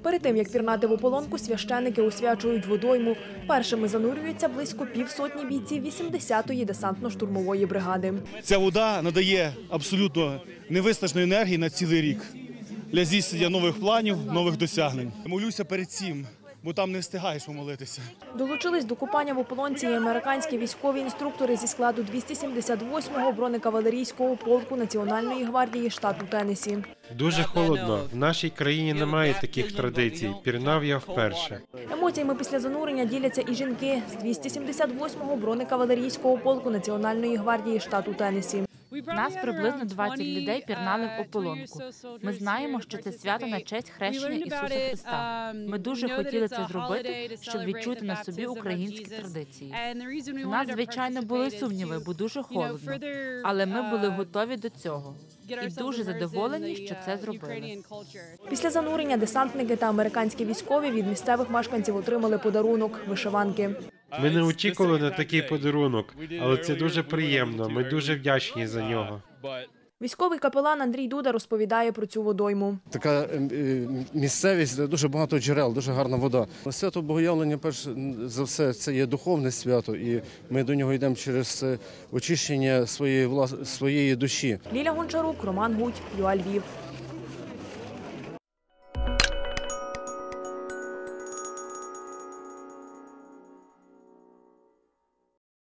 Перед тим, як пірнати в ополонку, священики освячують водойму. Першими занурюються близько півсотні бійців 80-ї десантно-штурмової бригади. Ця вода надає абсолютно невиснажної енергії на цілий рік для здійснення нових планів, нових досягнень. Молюся перед цим, бо там не встигаєш помолитися. Долучились до купання в ополонці і американські військові інструктори зі складу 278-го бронекавалерійського полку Національної гвардії штату Теннессі. Дуже холодно. В нашій країні немає таких традицій. Пірнав я вперше. Емоціями після занурення діляться і жінки з 278-го бронекавалерійського полку Національної гвардії штату Теннессі. Нас приблизно 20 людей пірнали в ополонку. Ми знаємо, що це свято на честь хрещення Ісуса Христа. Ми дуже хотіли це зробити, щоб відчути на собі українські традиції. У нас, звичайно, були сумніви, бо дуже холодно, але ми були готові до цього. І дуже задоволені, що це зробили. Після занурення десантники та американські військові від місцевих мешканців отримали подарунок – вишиванки. Ми не очікували на такий подарунок, але це дуже приємно. Ми дуже вдячні за нього. Військовий капелан Андрій Дуда розповідає про цю водойму. Така місцевість, де дуже багато джерел, дуже гарна вода. Свято Богоявлення, перш за все, це є духовне свято, і ми до нього йдемо через очищення своєї душі. Ліля Гончарук, Роман Гудь, ЮА Львів.